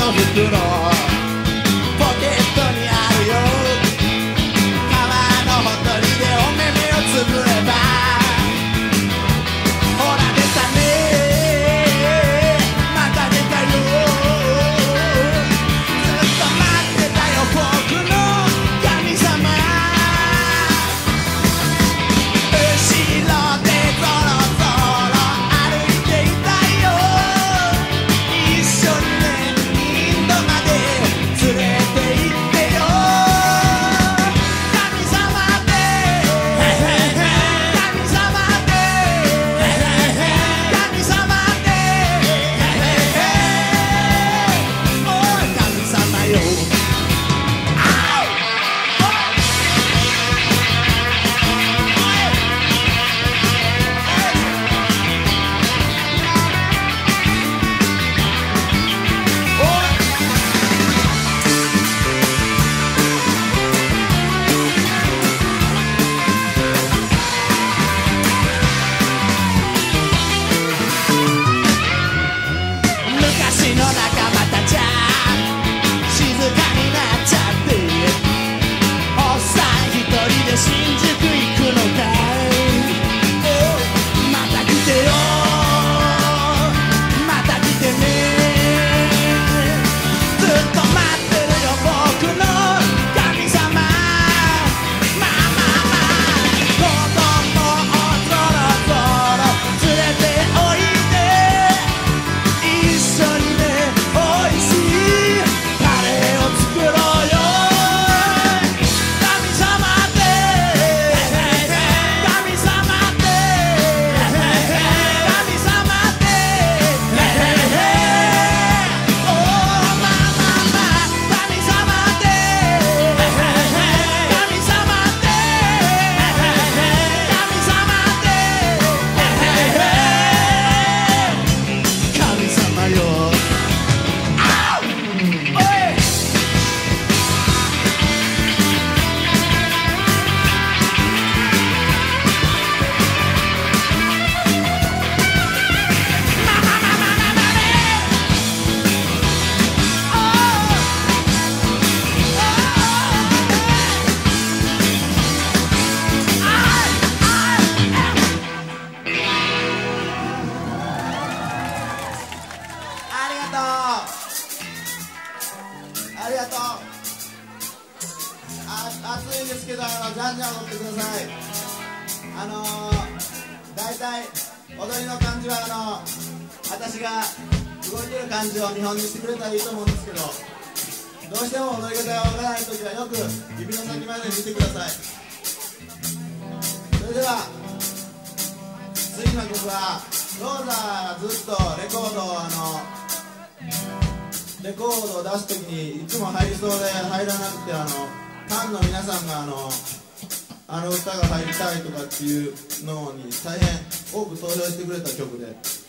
の袋ポケットにあるよ。川のほとりでお目目をつぶればほら出たね、また出たよ。ずっと待ってたよ僕の神様。後ろでゾロゾロ歩いていたよ。一緒にねインドまで連れて行ってよ。神様で神様で神様でおい神様よ。昔の仲間たちゃ静かになっちゃって、おっさん一人で新宿行くのかい。おまた来てよ、また来てね。ずっと待ってるよ僕の神様。まあまあまあ子供をゾロゾロ連れておいで、一緒にねおいしいカレーを作ろうよ。神様で神様で神様でおまあまあまあ神様で神様で神様で神様よ。あうおいありがとうありがとう。暑いんですけどじゃんじゃん踊ってください。大体踊りの感じは私が動いてる感じを見本にしてくれたらいいと思うんですけど、どうしても踊り方がわからないときはよく指の先まで見てください。それでは次の曲はローザずっとレコードを出すときにいつも入りそうで入らなくてファンの皆さんが歌が入りたいとかっていうのに大変多く投票してくれた曲で。